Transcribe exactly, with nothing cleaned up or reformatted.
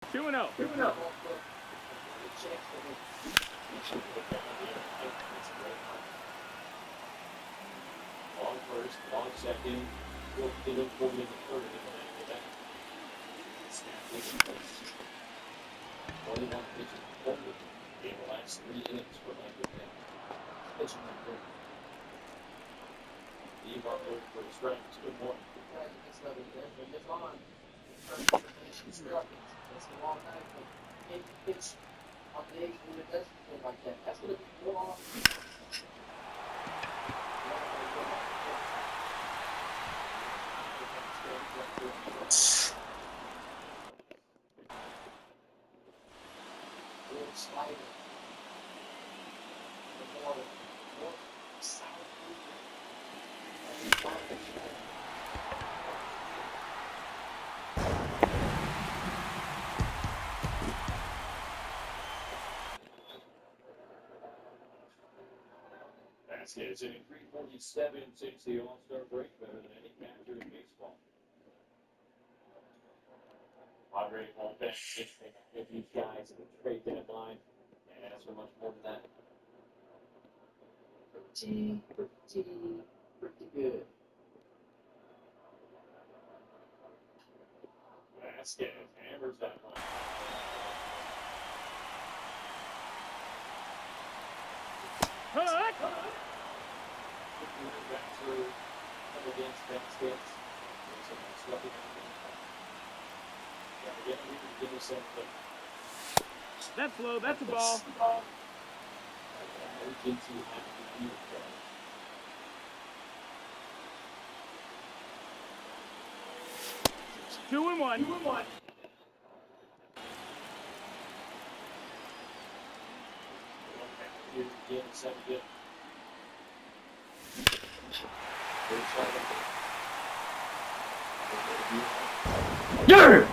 Two and oh. Two and oh. Long first, long second. We'll get him for the third. twenty-one pitches forward in the last three innings for Michael Penn. Pitching number three. Steve Bartlett for the strikes. Good morning. It's not even it's on. It's a long time for it pitch on the age when it does feel like that. That's gonna be long. Slider. The more, more solid. That's it. It's in three forty-seven since the All-Star break. Better than any catcher in baseball. Padres won't bet if these guys at the trade deadline. And ask for much more than that. Pretty, pretty, pretty good. Vasquez hammers that one. Hut! Baxter up against Vasquez. That's low. That's a ball. Two and one. Two and one. Yeah!